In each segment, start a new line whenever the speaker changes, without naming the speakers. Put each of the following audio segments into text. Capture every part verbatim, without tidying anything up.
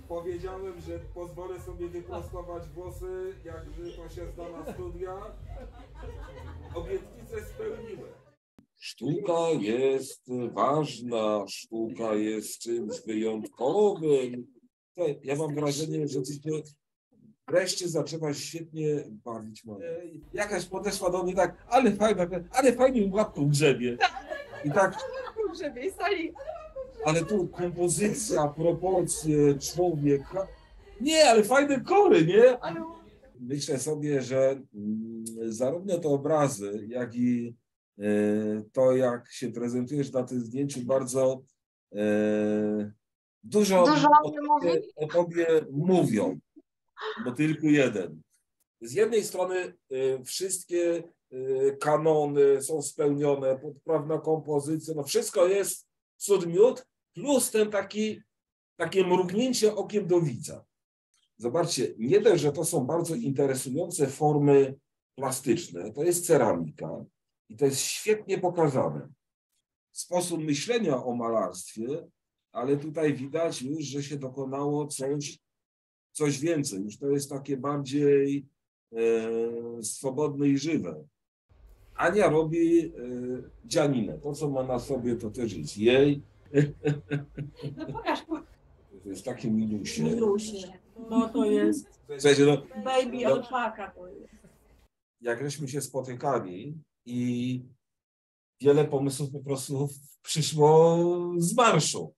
Powiedziałem, że pozwolę sobie wyprostować włosy, jakże to się zda na studia. Obietnicę spełniłem. Sztuka jest ważna, sztuka jest czymś wyjątkowym. Ja mam wrażenie, że ty wreszcie zaczęłaś świetnie bawić mamę. Jakaś podeszła do mnie tak, ale fajna, ale fajnie łapką grzebie. I tak,
grzebie, stali.
ale tu kompozycja, proporcje, człowiek. Nie, ale fajne kory, nie? Myślę sobie, że zarówno te obrazy, jak i to, jak się prezentujesz na tym zdjęciu, bardzo dużo,
Dużo
o, tobie, o tobie mówią, bo tylko jeden. Z jednej strony wszystkie kanony są spełnione, poprawna kompozycja, no wszystko jest cud miód, plus ten taki, takie mrugnięcie okiem do widza. Zobaczcie, nie dość, że to są bardzo interesujące formy plastyczne, to jest ceramika i to jest świetnie pokazane. Sposób myślenia o malarstwie, ale tutaj widać już, że się dokonało coś, coś więcej. Już to jest takie bardziej e, swobodne i żywe. Ania robi e, dzianinę. To, co ma na sobie, to też jest jej.
No pokaż.
To jest takie minusie.
Minusie. No to jest
Słuchajcie, no,
baby
no,
alpaka to jest.
jak żeśmy się spotykali i wiele pomysłów po prostu przyszło z marszu.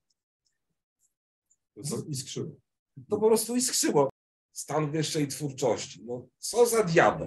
To iskrzyło. To po prostu iskrzyło. Stan wyższej twórczości. No, co za diabeł.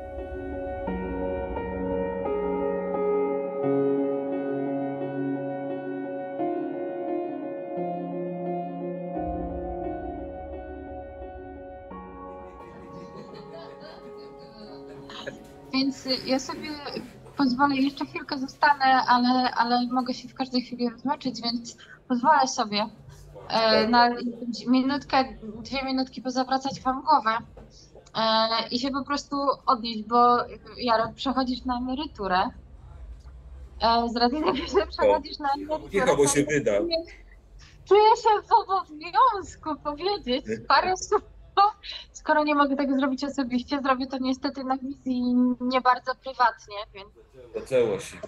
Więc ja sobie pozwolę, jeszcze chwilkę zostanę, ale, ale mogę się w każdej chwili rozłączyć, więc pozwolę sobie e, na minutkę, dwie minutki pozawracać wam głowę e, i się po prostu odnieść, bo Jarek, przechodzisz na emeryturę. E, z racji tego, że przechodzisz na emeryturę,
Kicha, bo się wyda.
Czuję się w obowiązku powiedzieć parę słów. Skoro nie mogę tego zrobić osobiście, zrobię to niestety na wizji nie bardzo prywatnie, więc...
Zaczęło się.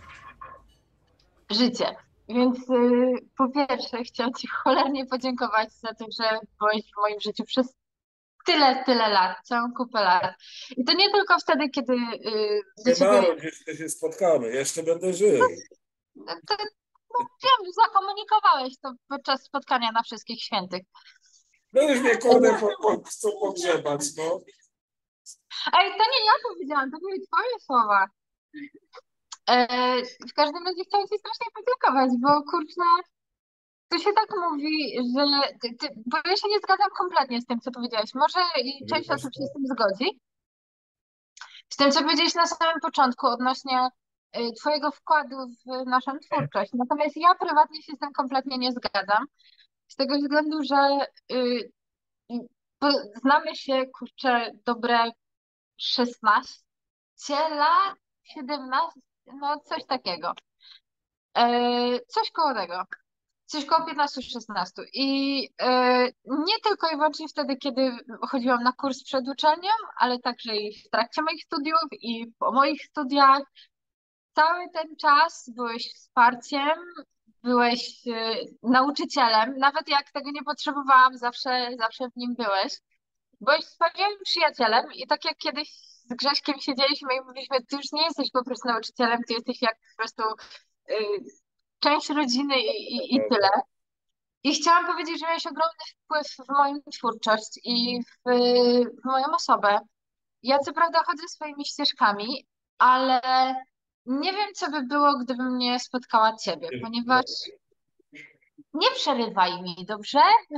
Życie. Więc yy, po pierwsze chciałam ci cholernie podziękować za to, że byłeś w moim życiu przez tyle, tyle lat, całą kupę lat. I to nie tylko wtedy, kiedy yy, do
Nie
ciebie...
mało, jeszcze się spotkamy, jeszcze będę żył.
No, to, no, wiem, zakomunikowałeś to podczas spotkania na Wszystkich Świętych.
No już mnie kurde chcą pogrzebać, no.
Ej, to nie ja powiedziałam, to były twoje słowa. E, w każdym razie chciałam ci strasznie podziękować, bo kurczę, to się tak mówi, że ty, ty, bo ja się nie zgadzam kompletnie z tym, co powiedziałeś. Może i część osób się z tym zgodzi. Z tym, co powiedziałeś na samym początku odnośnie y, twojego wkładu w naszą twórczość. Natomiast ja prywatnie się z tym kompletnie nie zgadzam. Z tego względu, że y, bo znamy się, kurczę, dobre szesnaście lat, siedemnaście, no coś takiego. E, coś koło tego. Coś koło piętnaście szesnaście. I e, nie tylko i wyłącznie wtedy, kiedy chodziłam na kurs przed uczelnią, ale także i w trakcie moich studiów i po moich studiach. Cały ten czas byłeś wsparciem, byłeś e, nauczycielem. Nawet jak tego nie potrzebowałam, zawsze, zawsze w nim byłeś. Byłeś wspaniałym przyjacielem i tak jak kiedyś z Grześkiem siedzieliśmy i mówiliśmy, ty już nie jesteś po prostu nauczycielem, ty jesteś jak po prostu y, część rodziny i, i, i tyle. I chciałam powiedzieć, że miałeś ogromny wpływ w moją twórczość i w, w moją osobę. Ja co prawda chodzę swoimi ścieżkami, ale nie wiem, co by było, gdybym nie spotkała ciebie, ponieważ nie przerywaj mi, dobrze?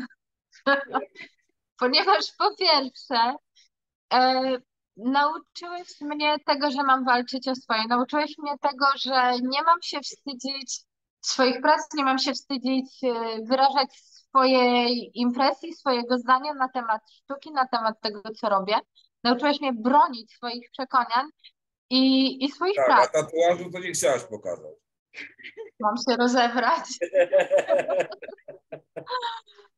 Ponieważ po pierwsze, e, nauczyłeś mnie tego, że mam walczyć o swoje. Nauczyłeś mnie tego, że nie mam się wstydzić swoich prac, nie mam się wstydzić e, wyrażać swojej impresji, swojego zdania na temat sztuki, na temat tego, co robię. Nauczyłeś mnie bronić swoich przekonań i, i swoich
Tak,
prac.
a tatuażu to nie chciałaś pokazać.
Mam się rozebrać.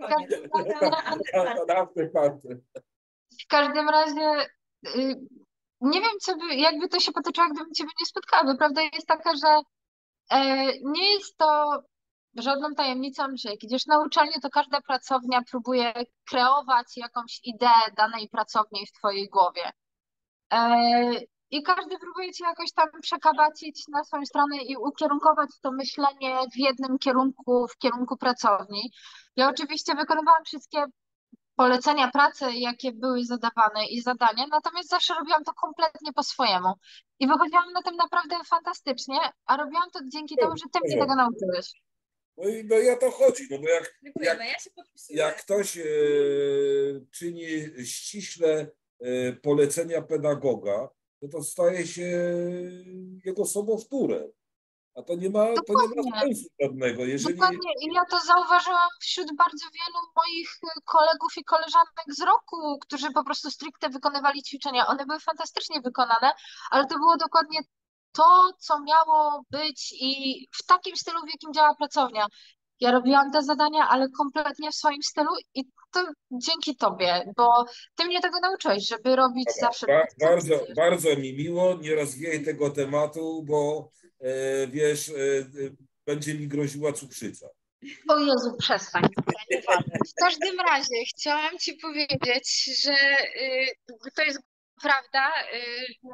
koniec.
After party.
W każdym razie y, nie wiem, co by, jakby to się potoczyło, gdybym Ciebie nie spotkała, bo prawda jest taka, że e, nie jest to żadną tajemnicą, że jak idziesz na uczelnię, to każda pracownia próbuje kreować jakąś ideę danej pracowni w Twojej głowie. E, I każdy próbuje Cię jakoś tam przekabacić na swoją stronę i ukierunkować to myślenie w jednym kierunku, w kierunku pracowni. Ja oczywiście wykonywałam wszystkie polecenia pracy, jakie były zadawane i zadania, natomiast zawsze robiłam to kompletnie po swojemu. I wychodziłam na tym naprawdę fantastycznie, a robiłam to dzięki temu, że Ty mnie tego nauczyłeś.
No i no i o to chodzi, no bo jak,
Dziękujemy,
jak,
ja się podpisuję.
jak ktoś e, czyni ściśle e, polecenia pedagoga, no to staje się jego sobowtórem. A to nie ma, to nie ma
Dokładnie.
sensu żadnego. Jeżeli,
Dokładnie. I ja to zauważyłam wśród bardzo wielu moich kolegów i koleżanek z roku, którzy po prostu stricte wykonywali ćwiczenia. One były fantastycznie wykonane, ale to było dokładnie to, co miało być i w takim stylu, w jakim działa pracownia. Ja robiłam te zadania, ale kompletnie w swoim stylu i to dzięki Tobie, bo Ty mnie tego nauczyłeś, żeby robić zawsze...
ba, bardzo, bardzo mi miło, nie rozwijaj tego tematu, bo e, wiesz, e, będzie mi groziła cukrzyca.
O Jezu, przestań. W każdym razie chciałam Ci powiedzieć, że y, to jest prawda, y,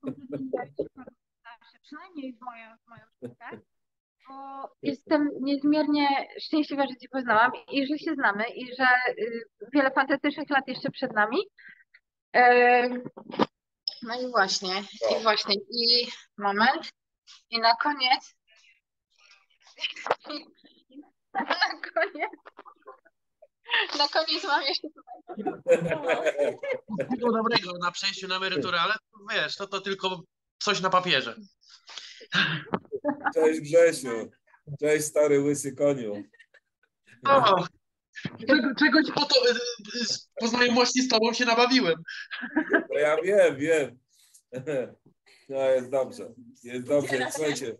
że przynajmniej w moją, w moją sztukę, bo jestem niezmiernie szczęśliwa, że Cię poznałam i że się znamy i że y, wiele fantastycznych lat jeszcze przed nami. Y, no i właśnie, i właśnie, i moment, i na koniec, na koniec, na koniec mam jeszcze
Tego dobrego na przejściu na emeryturę, ale wiesz, to, to tylko coś na papierze.
Cześć Grzesiu, cześć stary łysy koniu.
O, czego, czegoś po to y, y, po znajomości z tobą się nabawiłem.
No ja wiem, wiem. No jest dobrze, jest dobrze. Słuchajcie,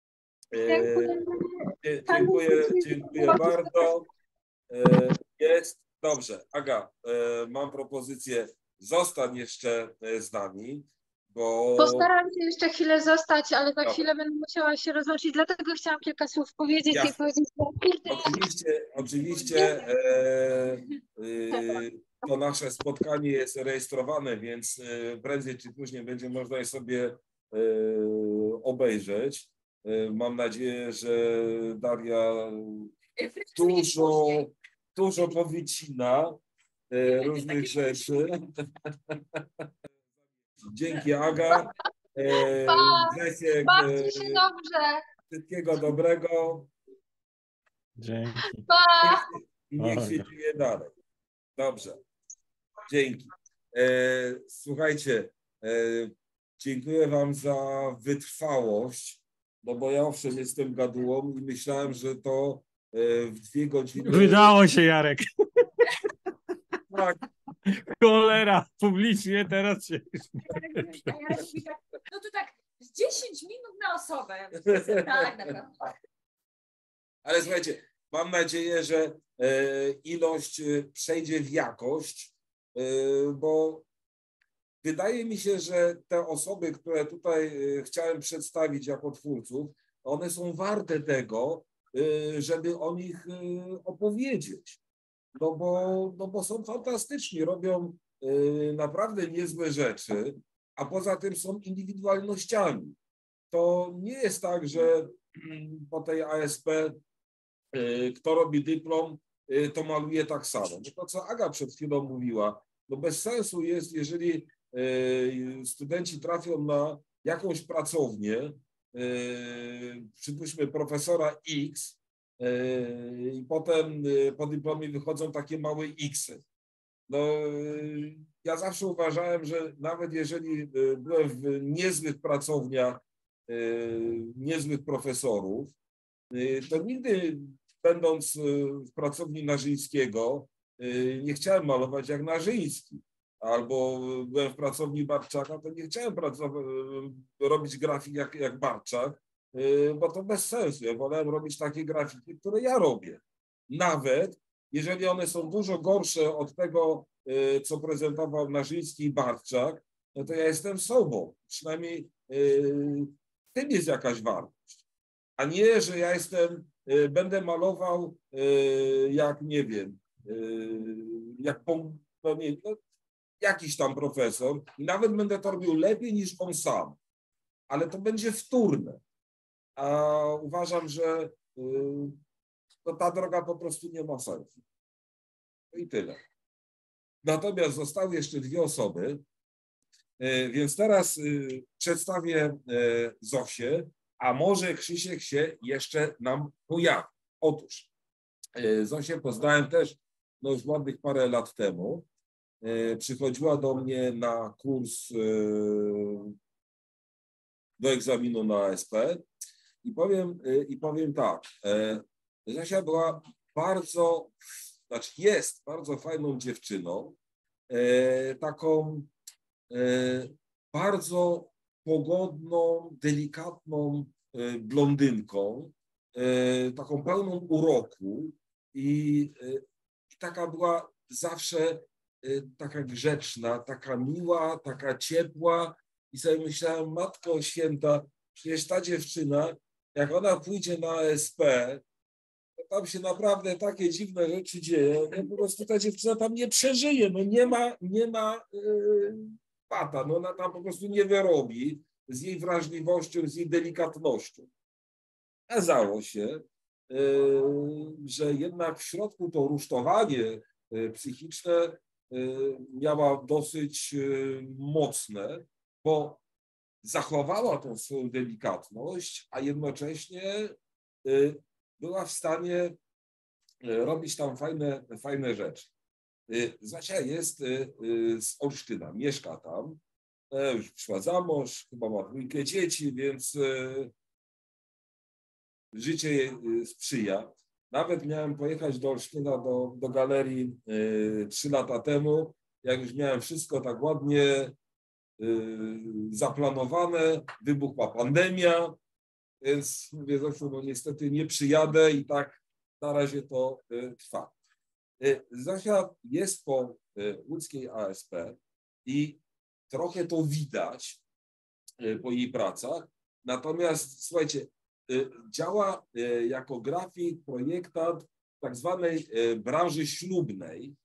e, dziękuję, dziękuję bardzo. E, jest dobrze. Aga, e, mam propozycję, zostań jeszcze z nami, bo...
Postaram się jeszcze chwilę zostać, ale za
Dobra.
chwilę będę musiała się rozłączyć, dlatego chciałam kilka słów powiedzieć
Jasne.
i powiedzieć, że kurde,
Oczywiście, oczywiście e, e, to nasze spotkanie jest rejestrowane, więc e, prędzej czy później będzie można je sobie e, obejrzeć. E, mam nadzieję, że Daria dużo, dużo powycina e, różnych rzeczy. Dzięki Aga. E,
Pa!
Grzesiek,
bawcie się
e,
dobrze.
wszystkiego dobrego.
Dzięki.
Pa!
I niech się
Oj.
dzieje dalej. Dobrze. Dzięki. E, słuchajcie, e, dziękuję Wam za wytrwałość, no bo ja owszem jestem gadułą i myślałem, że to e, w dwie godziny...
Wydało się, Jarek.
Tak,
Cholera, publicznie teraz się...
No to tak z dziesięć minut na osobę. Tak, naprawdę.
ale słuchajcie, mam nadzieję, że e, ilość e, przejdzie w jakość, e, bo wydaje mi się, że te osoby, które tutaj e, chciałem przedstawić jako twórców, one są warte tego, e, żeby o nich e, opowiedzieć. No bo, no bo są fantastyczni, robią e, naprawdę niezłe rzeczy, a poza tym są indywidualnościami. To nie jest tak, że mm, po tej A S P y, kto robi dyplom, y, to maluje tak samo. No to, co Aga przed chwilą mówiła, no bez sensu jest, jeżeli y, studenci trafią na jakąś pracownię, y, przypuśćmy profesora X, y, i potem y, po dyplomie wychodzą takie małe X-y. No, y, ja zawsze uważałem, że nawet jeżeli y, byłem w niezłych pracowniach, y, niezłych profesorów, y, to nigdy będąc y, w pracowni Narzyńskiego y, nie chciałem malować jak Narzyński. Albo byłem w pracowni Barczaka, to nie chciałem pracować, robić grafik jak, jak Barczak, y, bo to bez sensu. Ja wolałem robić takie grafiki, które ja robię. Nawet jeżeli one są dużo gorsze od tego, co prezentował Narzyński i Bartczak, no to ja jestem sobą. Przynajmniej w tym jest jakaś wartość. A nie, że ja jestem, będę malował jak, nie wiem, jak no nie, no, jakiś tam profesor i nawet będę to robił lepiej niż on sam. Ale to będzie wtórne. A uważam, że to ta droga po prostu nie ma sensu. I tyle. Natomiast zostały jeszcze dwie osoby, więc teraz przedstawię Zosię, a może Krzysiek się jeszcze nam pojawi. Otóż Zosię poznałem też no już ładnych parę lat temu. Przychodziła do mnie na kurs do egzaminu na A S P i powiem, i powiem tak, Zosia była bardzo, znaczy jest bardzo fajną dziewczyną, taką bardzo pogodną, delikatną blondynką, taką pełną uroku i, i taka była zawsze taka grzeczna, taka miła, taka ciepła i sobie myślałem, Matko Święta, przecież ta dziewczyna, jak ona pójdzie na A S P, to tam się naprawdę takie dziwne rzeczy dzieją, no po prostu ta dziewczyna tam nie przeżyje, no nie ma, nie ma yy, pata, no ona tam po prostu nie wyrobi z jej wrażliwością, z jej delikatnością. Okazało się, yy, że jednak w środku to rusztowanie yy, psychiczne yy, miała dosyć yy, mocne, bo zachowała tą swoją delikatność, a jednocześnie y, była w stanie y, robić tam fajne, fajne rzeczy. Y, Zosia jest y, y, z Olsztyna, mieszka tam, y, już przyszła za mąż, chyba ma dwójkę dzieci, więc y, życie jej y, sprzyja. Nawet miałem pojechać do Olsztyna, do, do galerii y, trzy lata temu, jak już miałem wszystko tak ładnie zaplanowane, wybuchła pandemia, więc mówię, Zosiu, no niestety nie przyjadę i tak na razie to trwa. Zosia jest po łódzkiej A S P i trochę to widać po jej pracach, natomiast słuchajcie, działa jako grafik, projektant w tak zwanej branży ślubnej,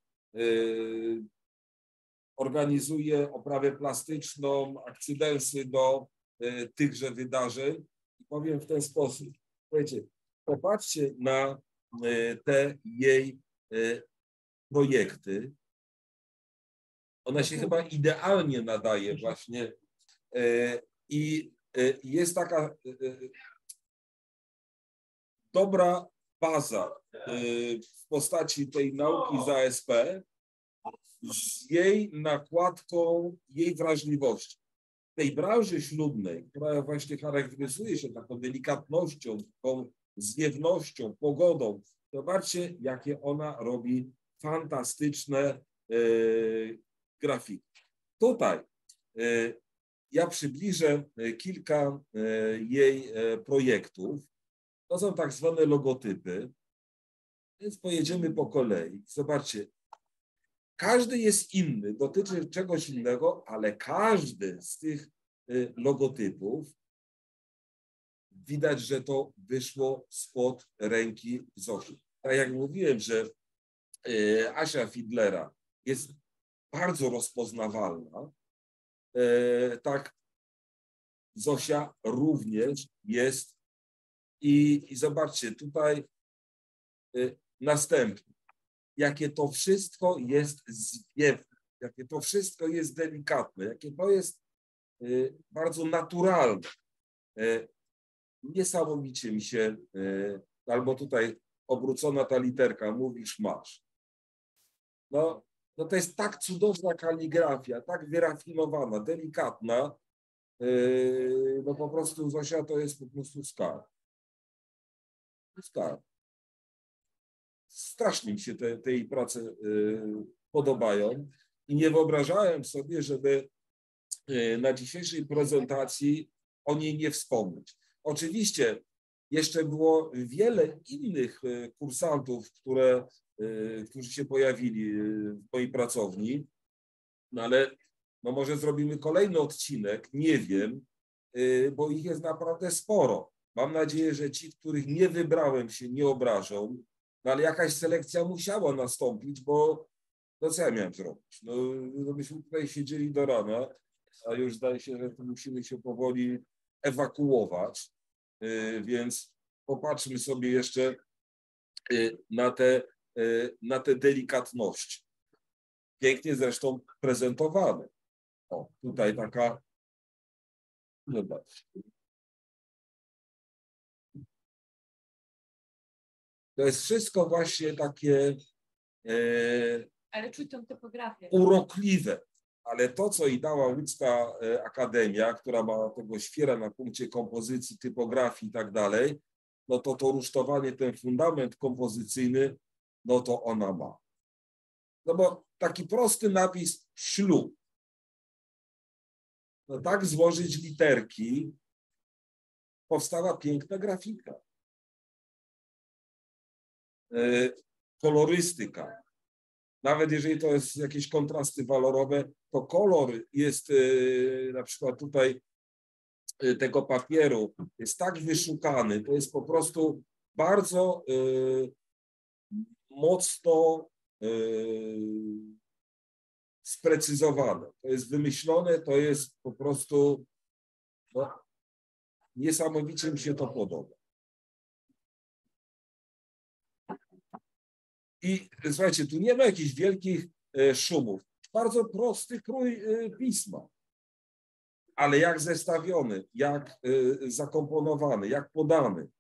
organizuje oprawę plastyczną, akcydensy do y, tychże wydarzeń. I powiem w ten sposób. Słuchajcie, popatrzcie na y, te jej y, projekty. Ona się chyba idealnie nadaje właśnie y, i y, jest taka y, dobra baza y, w postaci tej nauki z A S P, z jej nakładką, jej wrażliwości. W tej branży ślubnej, która właśnie charakteryzuje się taką delikatnością, taką zwiewnością, pogodą, zobaczcie, jakie ona robi fantastyczne e, grafiki. Tutaj e, ja przybliżę kilka e, jej e, projektów. To są tak zwane logotypy, więc pojedziemy po kolei. Zobaczcie, każdy jest inny, dotyczy czegoś innego, ale każdy z tych logotypów widać, że to wyszło spod ręki Zosi. Tak jak mówiłem, że Asia Fidlera jest bardzo rozpoznawalna, tak Zosia również jest. I, i zobaczcie, tutaj następnie. Jakie to wszystko jest zwiewne, jakie to wszystko jest delikatne, jakie to jest y, bardzo naturalne. Y, niesamowicie mi się, y, albo tutaj obrócona ta literka, mówisz masz. No, no to jest tak cudowna kaligrafia, tak wyrafinowana, delikatna, y, no po prostu Zosia to jest po prostu skarb. Skarb. Strasznie mi się te, te jej prace y, podobają i nie wyobrażałem sobie, żeby y, na dzisiejszej prezentacji o niej nie wspomnieć. Oczywiście jeszcze było wiele innych y, kursantów, które którzy się pojawili w mojej pracowni. No ale no może zrobimy kolejny odcinek, nie wiem, bo ich jest naprawdę sporo. Mam nadzieję, że ci, których nie wybrałem, się nie obrażą, no ale jakaś selekcja musiała nastąpić, bo no co ja miałem zrobić? No, no myśmy tutaj siedzieli do rana, a już zdaje się, że tu musimy się powoli ewakuować, więc popatrzmy sobie jeszcze na te, na te delikatności. Pięknie zresztą prezentowane. O, tutaj taka, zobacz. To jest wszystko właśnie takie e,
Ale czuć tą typografię.
urokliwe. Ale to, co i dała Łódzka Akademia, która ma tego świera na punkcie kompozycji, typografii i tak dalej, no to to rusztowanie, ten fundament kompozycyjny, no to ona ma. No bo taki prosty napis ślub. No tak złożyć literki, powstała piękna grafika. E, kolorystyka. Nawet jeżeli to jest jakieś kontrasty walorowe, to kolor jest e, na przykład tutaj e, tego papieru jest tak wyszukany, to jest po prostu bardzo e, mocno e, sprecyzowane. To jest wymyślone, to jest po prostu no, niesamowicie mi się to podoba. I słuchajcie, tu nie ma jakichś wielkich e, szumów. Bardzo prosty krój e, pisma. Ale jak zestawiony, jak e, zakomponowany, jak podany.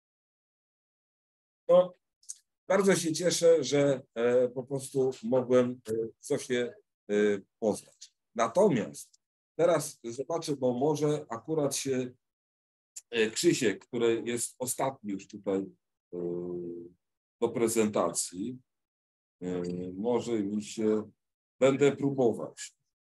No, bardzo się cieszę, że e, po prostu mogłem e, coś się e, poznać. Natomiast teraz zobaczę, bo może akurat się e, Krzysiek, który jest ostatni już tutaj e, do prezentacji, e, może mi się, będę próbować.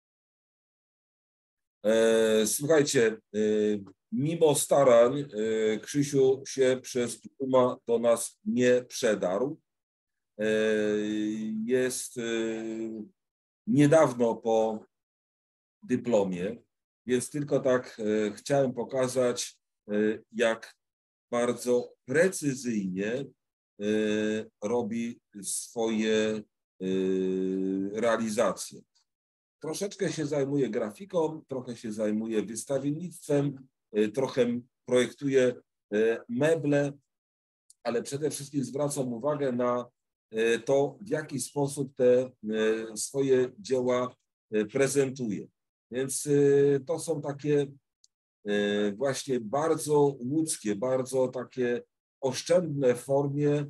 E, słuchajcie, e, mimo starań e, Krzysiu się przez Duma do nas nie przedarł. E, jest e, niedawno po dyplomie, więc tylko tak e, chciałem pokazać, e, jak bardzo precyzyjnie e, robi swoje e, realizacje. Troszeczkę się zajmuje grafiką, trochę się zajmuje wystawiennictwem, trochę projektuje meble, ale przede wszystkim zwracam uwagę na to, w jaki sposób te swoje dzieła prezentuje. Więc to są takie właśnie bardzo łódzkie, bardzo takie oszczędne w formie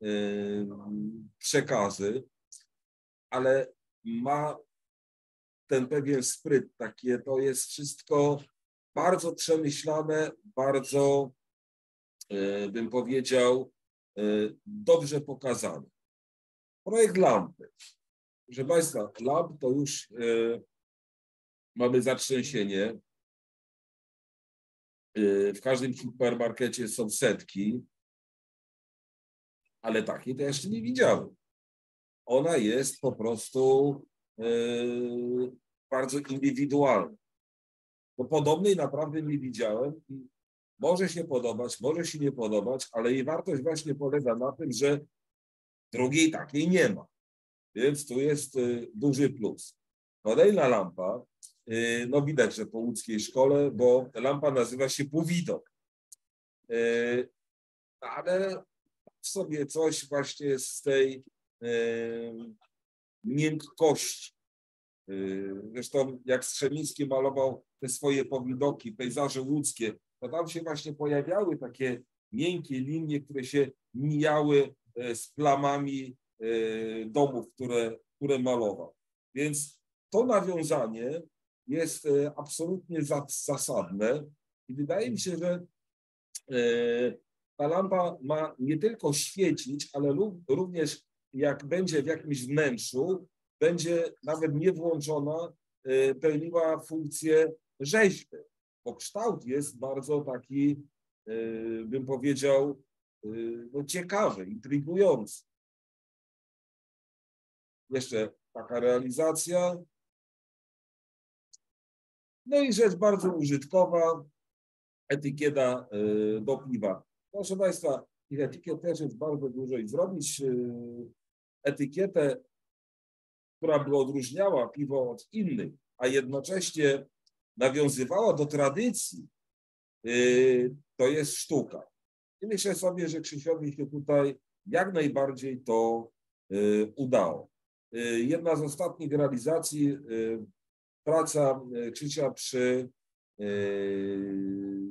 przekazy, ale ma ten pewien spryt, takie to jest wszystko bardzo przemyślane, bardzo, bym powiedział, dobrze pokazane. Projekt lampy. Proszę Państwa, lamp to już mamy zatrzęsienie. W każdym supermarkecie są setki, ale takiej to jeszcze nie widziałem. Ona jest po prostu bardzo indywidualna. Bo podobnej naprawdę nie widziałem. Może się podobać, może się nie podobać, ale jej wartość właśnie polega na tym, że drugiej takiej nie ma. Więc tu jest duży plus. Kolejna lampa, no widać, że po łódzkiej szkole, bo lampa nazywa się Półwidok. Ale w sobie coś właśnie z tej miękkości. Zresztą jak Strzemiński malował te swoje powidoki, pejzaże łódzkie, to tam się właśnie pojawiały takie miękkie linie, które się mijały z plamami domów, które, które malował. Więc to nawiązanie jest absolutnie zasadne i wydaje mi się, że ta lampa ma nie tylko świecić, ale również jak będzie w jakimś wnętrzu, będzie nawet nie włączona, pełniła funkcję rzeźby, bo kształt jest bardzo taki, bym powiedział, no ciekawy, intrygujący. jeszcze taka realizacja. No i rzecz bardzo użytkowa, etykieta y, do piwa. Proszę Państwa, tych etykiet też jest bardzo dużo i zrobić y, etykietę, która by odróżniała piwo od innych, a jednocześnie nawiązywała do tradycji, y, to jest sztuka. I myślę sobie, że Krzysiowi się tutaj jak najbardziej to y, udało. Y, jedna z ostatnich realizacji, y, praca y, Krzysia przy y,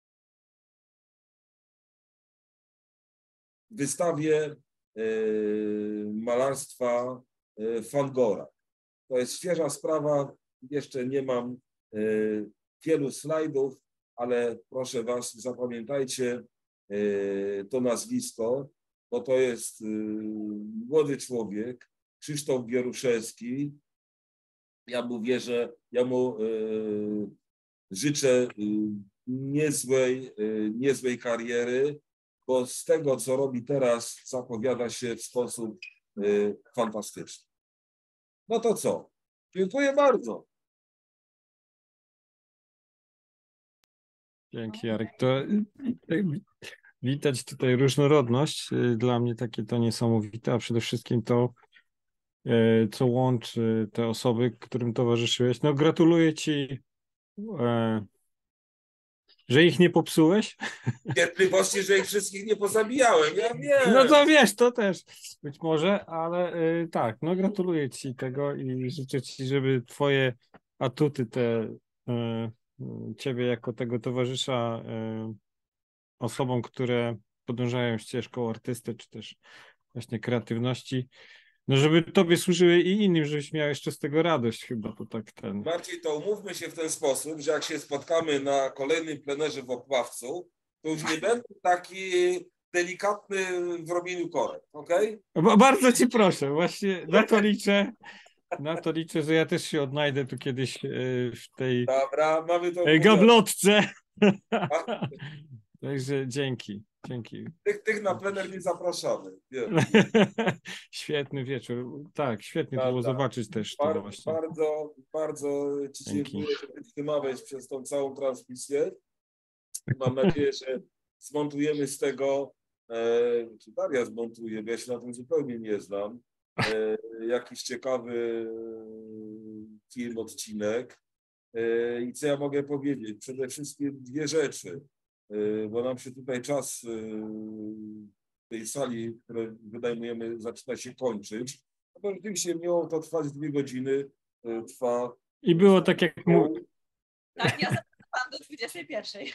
wystawie y, malarstwa y, Van Gogha. To jest świeża sprawa, jeszcze nie mam y, wielu slajdów, ale proszę Was, zapamiętajcie y, to nazwisko, bo to jest y, młody człowiek, Krzysztof Wieruszewski. Ja mu wierzę, ja mu y, życzę y, niezłej, y, niezłej kariery, bo z tego, co robi teraz, zapowiada się w sposób y, fantastyczny. No to co? Dziękuję bardzo.
Dzięki, Jarek. To y, widać tutaj różnorodność. Y, Dla mnie takie to niesamowite, a przede wszystkim to, y, co łączy te osoby, którym towarzyszyłeś. No gratuluję Ci, e, że ich nie popsułeś.
Cierpliwości, że ich wszystkich nie pozabijałem, ja wiem.
No to wiesz, to też być może, ale y, tak, no gratuluję Ci tego i życzę Ci, żeby Twoje atuty, te y, y, Ciebie jako tego towarzysza y, osobom, które podążają ścieżką artysty, czy też właśnie kreatywności, no żeby Tobie służyły i innym, żebyś miał jeszcze z tego radość, chyba to tak ten.
Marcin, to umówmy się w ten sposób, że jak się spotkamy na kolejnym plenerze w Opławcu, to już nie będę taki delikatny w robieniu korek, okej?
Ba- Bardzo Ci proszę, właśnie na to liczę, na to liczę, że ja też się odnajdę tu kiedyś y, w tej
Dobra, mamy to
y,
umówione.
gablotce. Także dzięki, dzięki.
Tych, tych na plener nie zapraszamy. Wiem.
Świetny wieczór. Tak, świetnie to
Prawda.
było zobaczyć też to
Bar,
właśnie.
bardzo, bardzo Ci
Dzięki.
dziękuję, że wytrzymałeś przez tą całą transmisję. Mam nadzieję, że zmontujemy z tego, e, czy Daria zmontuje, bo ja się na tym zupełnie nie znam, e, jakiś ciekawy film, odcinek. E, I co ja mogę powiedzieć? Przede wszystkim dwie rzeczy, e, bo nam się tutaj czas e, tej sali, które wynajmujemy, zaczyna się kończyć. No to rzeczywiście miało to trwać dwie godziny, e, trwa.
I było tak jak mówię.
Tak, ja zapraszam do dwudziestej pierwszej.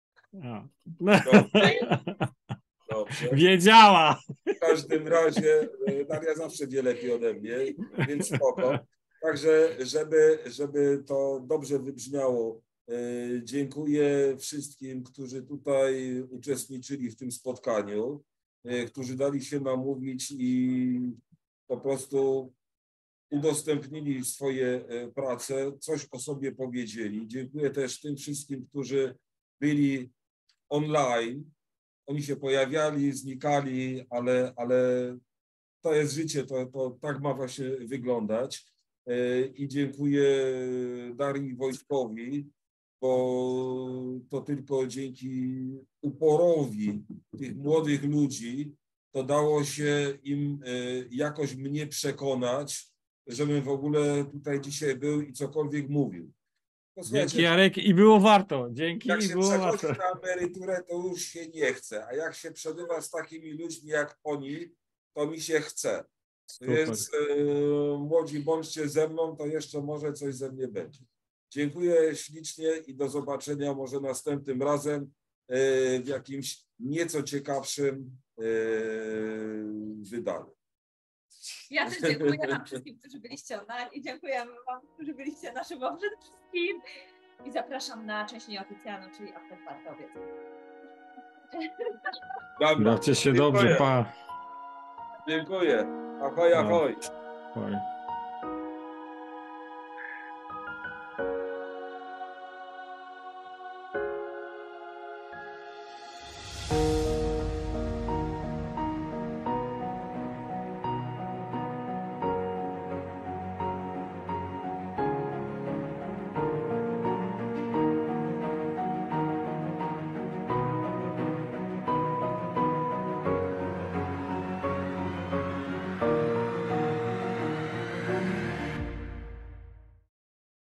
Dobrze.
Wiedziała.
W każdym razie e, Daria zawsze wie lepiej ode mnie, więc spoko. Także, żeby, żeby to dobrze wybrzmiało, e, dziękuję wszystkim, którzy tutaj uczestniczyli w tym spotkaniu, e, którzy dali się namówić i po prostu udostępnili swoje e, prace, coś o sobie powiedzieli. Dziękuję też tym wszystkim, którzy byli online. Oni się pojawiali, znikali, ale, ale to jest życie, to, to tak ma właśnie wyglądać. I dziękuję Darii i Wojtkowi, bo to tylko dzięki uporowi tych młodych ludzi to dało się im jakoś mnie przekonać, żebym w ogóle tutaj dzisiaj był i cokolwiek mówił. No,
Dzięki, Jarek, i było warto. Dzięki,
jak
i
się
było
przechodzi
warto.
na emeryturę, to już się nie chce, a jak się przebywa z takimi ludźmi jak oni, to mi się chce.
Super.
Więc yy, młodzi, bądźcie ze mną, to jeszcze może coś ze mnie będzie. Dziękuję ślicznie i do zobaczenia może następnym razem yy, w jakimś nieco ciekawszym yy, wydaniu.
Ja też dziękuję wam wszystkim, którzy byliście online i dziękujemy wam, którzy byliście na żywo przede wszystkim. I zapraszam na część nieoficjalną, czyli After Party.
Dobra,
Bawcie się
dziękuję.
dobrze, pa.
Dziękuję. Ahoj, ahoj.
Ahoj.